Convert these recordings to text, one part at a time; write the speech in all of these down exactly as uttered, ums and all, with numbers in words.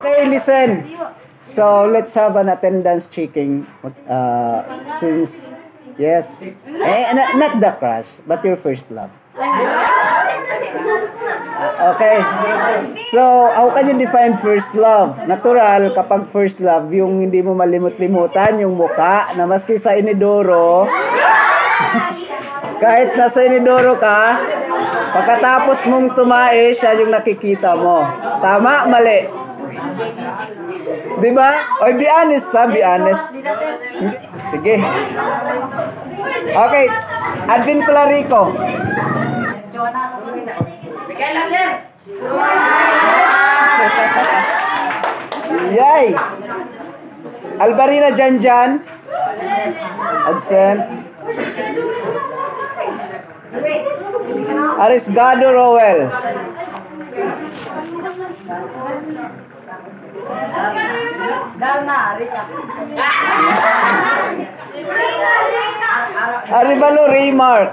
Okay, listen. So let's have an attendance checking. Uh, since yes, eh, not, not the crush, but your first love. Uh, okay. So how can you define first love? Natural kapag first love, yung hindi mo malimot-limutan yung muka na maski sa inidoro. Kahit nasa inidoro ka, pagkatapos mong tumae, siya yung nakikita mo. Tama? Mali? Diba? O be honest ha, be honest. Sige. Okay, Advin Clarico. Yay! Albarina Janjan. Adsen. Arisgado Rowell. Aribalo Raymark.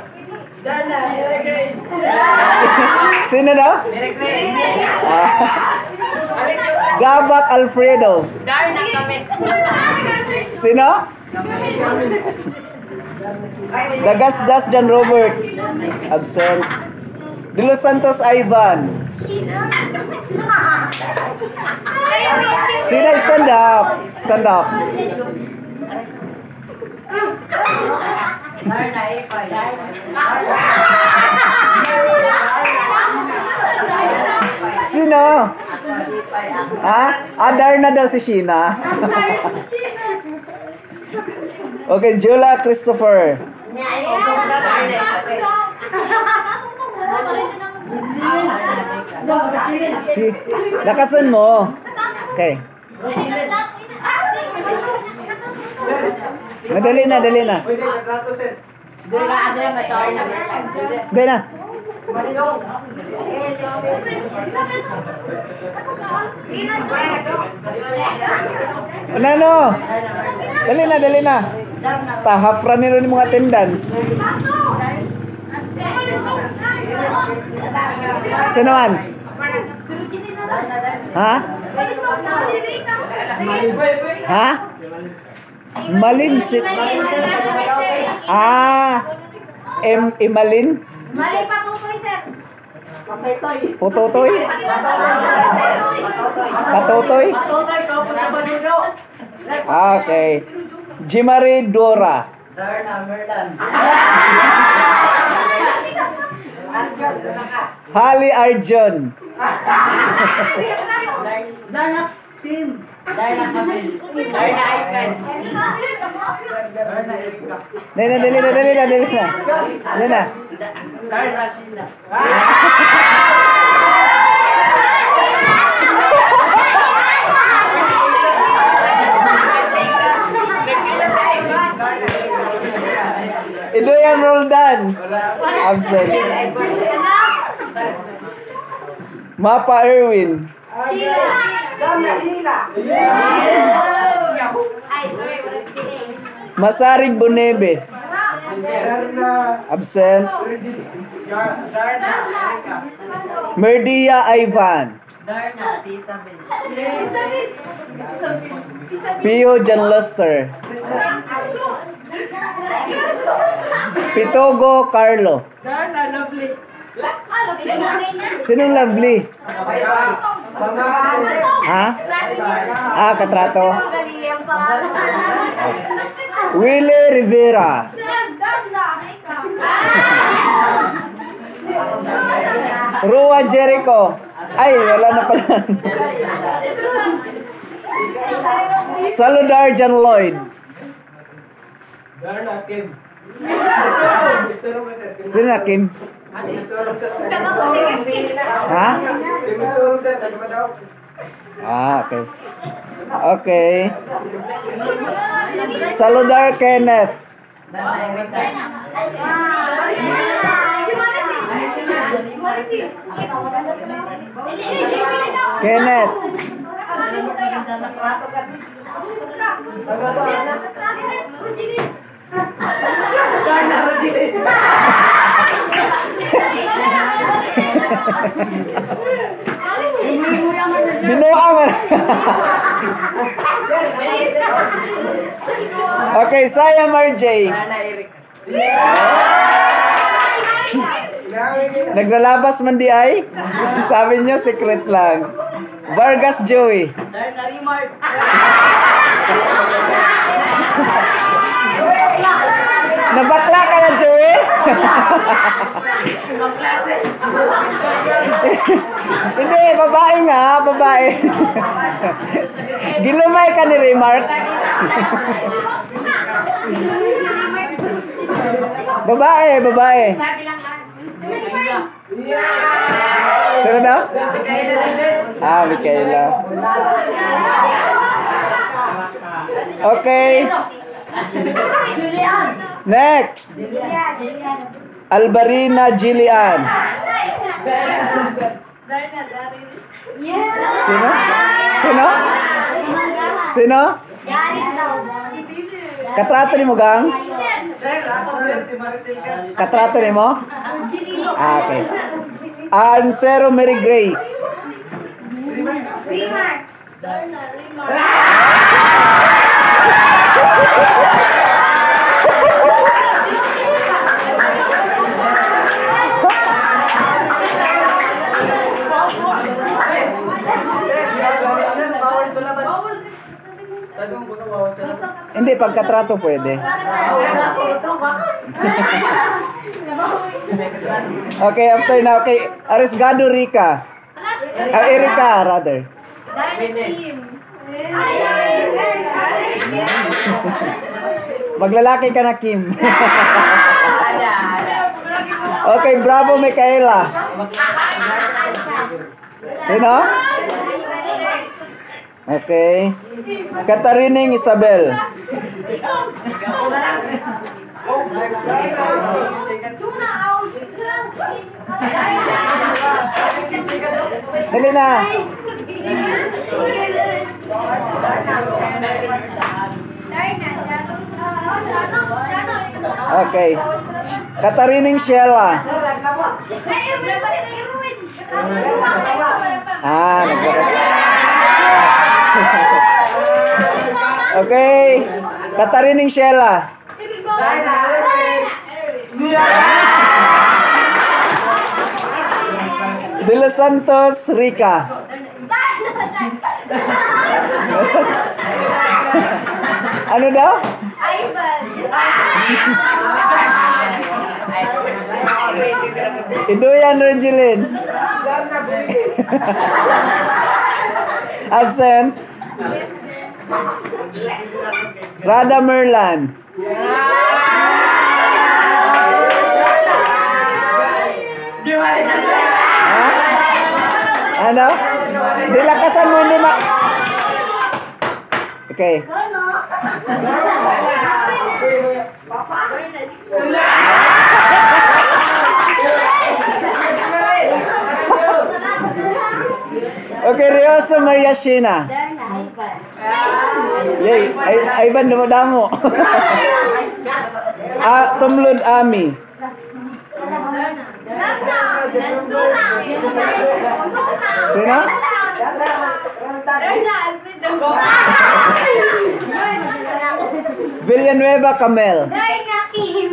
Sino daw? Gabak Alfredo. Sino? Dagasdas John Robert. Absent. De Los Santos Ivan. Sino? Stand up. Stand up. Sino? Ha? Adar na daw si Sheena. Okay, Jula Christopher. Si, lakasan mo. Okay. Nadali na, dali na. Dali na. Ano, ano? Dali na, dali na. Tahapran nilo ni mga attendance. Sino man? Ha? Ha? Malin si... Ah! M. Imalin? Malin patutoy, sir. Putotoy? Patutoy? Okay. Jimari Dora. Darna, Merdan. Hali Arjun. Darna Tim. Darna Kamil. Darna Ivan. Dali na, dali na, dali na, dali na. Dali na. Darna Sheila. Idoyan Roldan. Absent. Mapa Erwin. Masarig Bonebe. Absent. Merdia Ivan. Pio John Luster. Pitogo Carlo. Sino lovely? Ha? Ah, katrato. Willie Rivera. Rua Jericho. Ay, wala na pala. Saludar John Lloyd. Darna Kim. Sino na Kim? Ha? Ah, okay. Okay. Saludar Kenneth. Kenneth. Darna Rajili. Ini ulang Binuang. Okay, saya Marjay. Darna Eric. Naglalabas man di ay? Sabi nyo, secret lang. Vargas Joey. Darna Rimar. Nabakla ka na, Joey? Hindi, babae nga, babae. Gilumay ka ni Remark. Babae, babae. Sabi lang lang. Sino daw? Ah, Michaela. Okay. Julian. Next. Julian. Julian. Albarina Jillian. Darna Darin. Yeah. Sino? Sino? Sino? Yarin daw. Katrato ni mo, gang? Sir, ako sir, si Maricel ka. Katrato ni mo? Ah, okay. Ansero Mary Grace. Rimar. Darna Rimar. Bawal sa labas. Tagong ko na bawal sa labas. Hindi, pagkatrato pwede. Okay, after na. Okay, Arisgado Rica. Ah, Erika, rather. Darna Kim. Maglalaki ka na, Kim. Okay, bravo, Michaela. Sino? Okay. Katarining Isabel. Tuna out. Dali na. Okay. Katarining Sheila. Ah, nagbakas. Okay. Katarining Sheila. Darna Eric. De Los Santos Rica. Ano daw? Iduyan Regeline. Absent. Rada Merlan. Gimana ka sir? Ha? Ano? Dilakasan mo ni Ma... Okay. Okay, Rioso Maria Sheena. Yay, ay Ivan dumadamo. Ah, Tumlud Ami. Sino? Villanueva Camel. Darna Kim.